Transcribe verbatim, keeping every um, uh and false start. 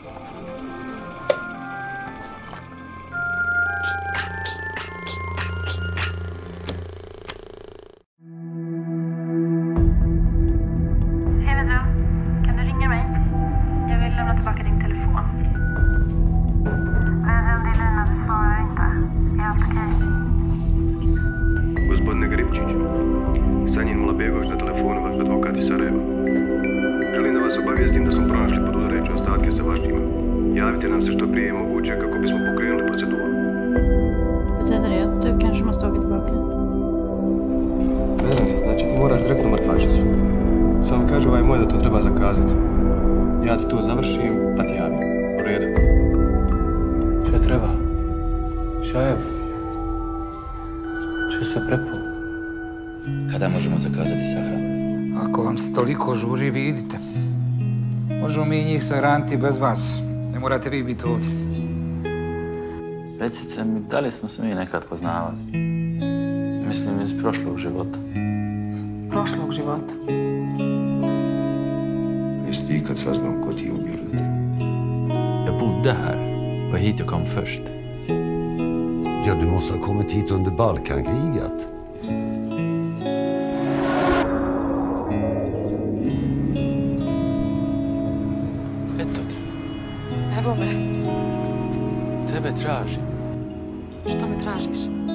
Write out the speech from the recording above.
Gospodine Gripčić, Sanjin Mlabegović na telefonu, vaš advokat iz Sarajeva. Želim da vas obavijestim da smo pronašli podudareće ostatke sa vašima. Javite nam se što prije moguće kako bismo pokrenuli proceduru. Betyder det att du kanske måste åka tillbaka? Ne, znači ti moraš direktno mrtvačicu. Samo kaže ovaj moj da to treba zakazati. Ja ti to završim, pa ti javim. U redu. Šta treba? Šajeb? Što se prepo? Kada možemo zakazati sahranu? Ako vam se toliko žuri, vi idite. Možemo mi njih sahraniti bez vas. Ne morate vi biti ovdje. Recite mi, da li smo se mi nekad poznavali? Mislim, iz prošlog života. Prošlog života? Jesi ti ikad saznao ko ti je ubio ljudi? Jag bodde här. Var hit jag kom först. Ja, du måste ha kommit hit under Balkankriget. Eto ti. Evo me. Tebe tražim. Što me tražiš?